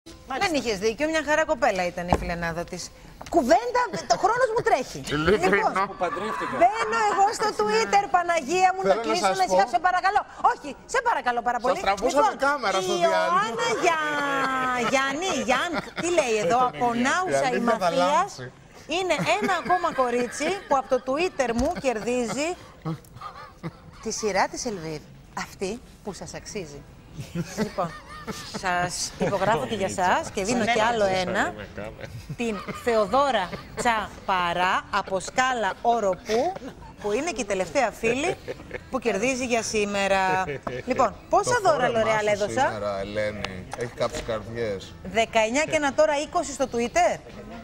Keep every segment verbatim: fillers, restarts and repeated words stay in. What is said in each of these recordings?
Δεν είχες δίκιο, μια χαρά κοπέλα ήταν η φιλενάδα της. Κουβέντα, το χρόνος μου τρέχει. Λοιπόν, μπαίνω εγώ στο Twitter, Παναγία μου, να κλείσω να σιγά, σε παρακαλώ. Όχι, σε παρακαλώ πάρα πολύ. Σας τραβούσαμε κάμερα στο διάλειμμα. Η Ιωάννα για... Γιάννη, Γιάννη, τι λέει εδώ, από Νάουσα η Μαθίας. Είναι ένα ακόμα κορίτσι που από το Twitter μου κερδίζει τη σειρά της Ελβίv. Αυτή που σας αξίζει. Λοιπόν, σας υπογράφω και για σας και δίνω κι άλλο ένα. Την Θεοδώρα Τσαπαρά από Σκάλα Οροπού, που είναι και η τελευταία φίλη που κερδίζει για σήμερα. Λοιπόν, πόσα δώρα L'Oréal έδωσα? Σήμερα, Ελένη, έχει κάποιες καρδιές. δεκαεννιά και ένα τώρα είκοσι στο Twitter.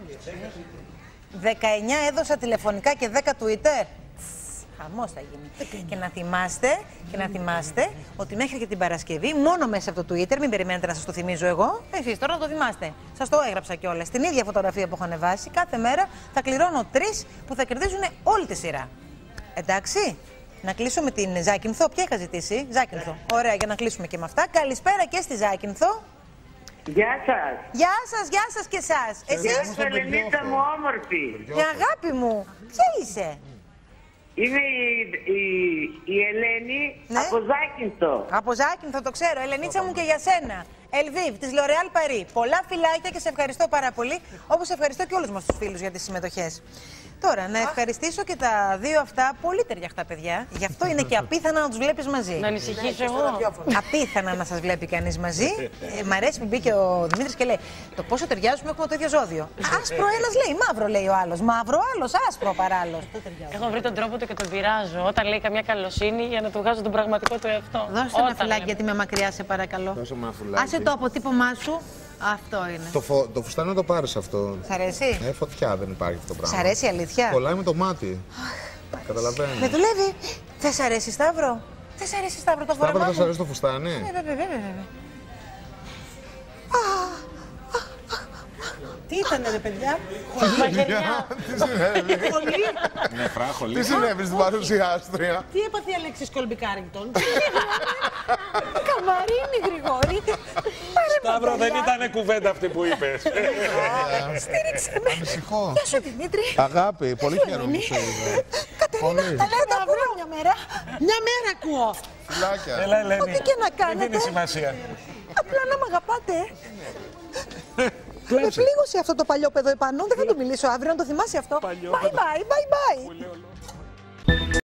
δεκαεννιά έδωσα τηλεφωνικά και δέκα Twitter. Χαμός θα γίνει. Και να θυμάστε, και να θυμάστε ότι μέχρι και την Παρασκευή, μόνο μέσα από το Twitter, μην περιμένετε να σας το θυμίζω εγώ, εσείς τώρα να το θυμάστε. Σας το έγραψα κιόλας. Στην ίδια φωτογραφία που έχω ανεβάσει, κάθε μέρα θα κληρώνω τρεις που θα κερδίζουν όλη τη σειρά. Εντάξει. Να κλείσω με την Ζάκυνθο. Ποια είχα ζητήσει? Ζάκυνθο. Ωραία, για να κλείσουμε και με αυτά. Καλησπέρα και στη Ζάκυνθο. Γεια σας. Γεια σας, γεια σας και εσάς. Εσείς. Ελενίτσα μου όμορφη. Η αγάπη μου. Ποια είσαι? Είμαι η, η, η Ελένη, ναι? από Ζάκυνθο. Από Ζάκυνθο, το ξέρω. Ελενίτσα μου και για σένα. Ελβίv, της L'Oréal Paris. Πολλά φιλάκια και σε ευχαριστώ πάρα πολύ. Όπως ευχαριστώ και όλους μας τους φίλους για τις συμμετοχές. Τώρα, να ευχαριστήσω και τα δύο αυτά πολύ ταιριαχτά παιδιά. Γι' αυτό είναι και απίθανα να τους βλέπεις μαζί. Να ανησυχήσω εγώ. Απίθανα να σας βλέπει κανείς μαζί. Ε, μ' αρέσει που μπήκε ο Δημήτρης και λέει: το πόσο ταιριάζουμε, έχουμε το ίδιο ζώδιο. Άσπρο ένας λέει, μαύρο λέει ο άλλος. Μαύρο άλλος, άσπρο παράλληλος. Έχω βρει τον τρόπο του και τον πειράζω. Όταν λέει καμιά καλοσύνη για να του βγάζω τον πραγματικό του εαυτό. Δώστε ένα φυλάκι γιατί με μακριά, σε παρακαλώ. Δώσε ένα φυλάκι. Άσε το αποτύπωμά σου. Αυτό είναι. Το, φω... το φουστάνι να το πάρεις αυτό. Σ' αρέσει? Ε, φωτιά δεν υπάρχει αυτό το πράγμα. Σ' αρέσει η αλήθεια? Κολλάει με το μάτι. Καταλαβαίνεις. Με δουλεύει. Δεν σ' αρέσει Σταύρο? Δεν σ' αρέσει Σταύρο το φορμά μου? Σταύρο, δεν σ' αρέσει το φουστάνι? Ναι, βέβαια, βέβαια, βέβαια. Τι ήτανε ρε παιδιά? Μαγεριά. Τι συνέβη? Πολύ. Νεφρά, χολή. Τι συνέβη στην παρουσιάστρια? Τι έπαθε η Αλέξης Κολμπι-Κάρινγκτον? Καμαρίνη Γρηγόρη. Σταύρο, δεν ήταν κουβέντα αυτή που είπες. Στήριξε με. Ανησυχώ. Γεια σου Δημήτρη. Αγάπη, πολύ χαίρομαι που σε είδα. Κατερίνα, τα λέω τα βρω μια μέρα. Μια μέρα ακούω. Φιλάκια. Έλα, Ελένη. Ό,τι και να Δεν κάνετε. δίνει σημασία. Απλά να μ' αγαπάτε. Με πλήγωσε αυτό το παλιό παιδό επάνω. Δεν θα το μιλήσω αύριο, να το θυμάσαι αυτό. Bye bye, bye bye.